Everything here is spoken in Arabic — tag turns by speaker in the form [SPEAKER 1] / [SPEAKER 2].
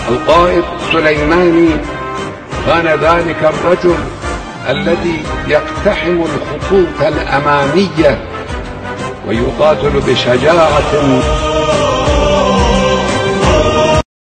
[SPEAKER 1] القائد سليماني كان ذلك الرجل الذي يقتحم الخطوط الأمامية ويقاتل بشجاعة